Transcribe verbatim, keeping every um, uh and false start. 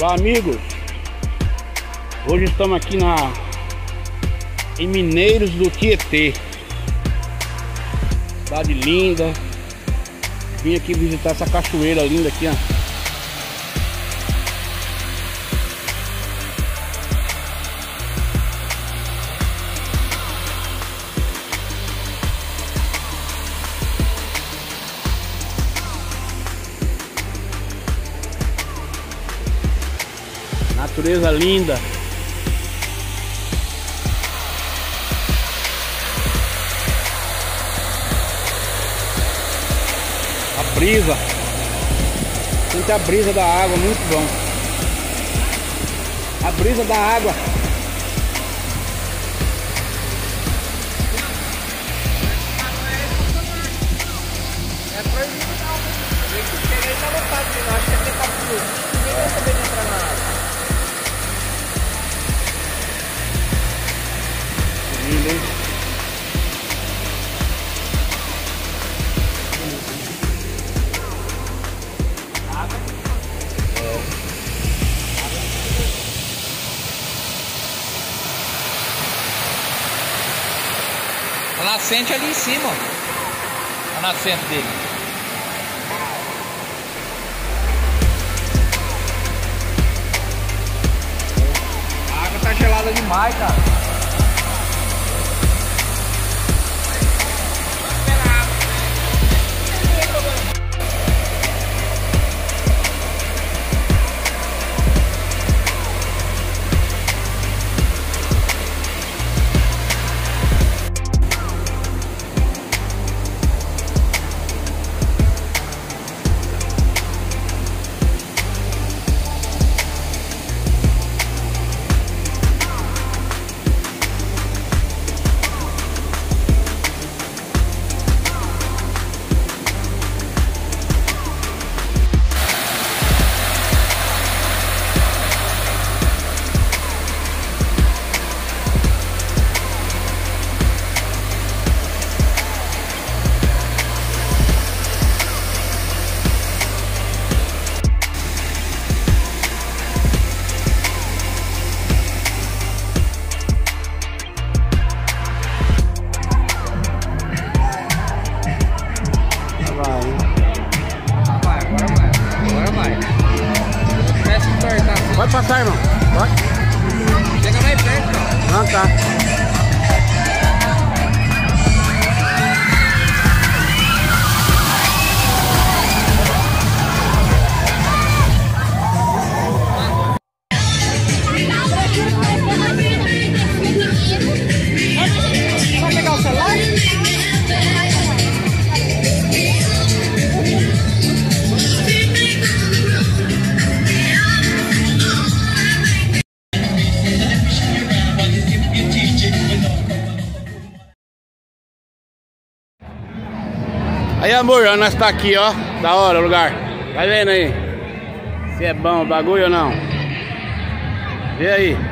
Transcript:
Olá, amigos. Hoje estamos aqui na em Mineiros do Tietê. Cidade linda. Vim aqui visitar essa cachoeira linda aqui, ó. Natureza linda. A brisa. Sente a brisa da água, muito bom. A brisa da água. É proibido não. Eu cheguei na vontade, eu acho que é captura. Ninguém vai saber entrar na água. Lindo, hein? A nascente ali em cima, ó. A nascente dele. A água tá gelada demais, cara. Pode passar, irmão. Pode. Chega mais perto, ó. Não, tá. Vai pegar o celular? Aí, amor, ó, nós tá aqui, ó. Da hora o lugar. Tá vendo aí? Se é bom o bagulho ou não? Vê aí.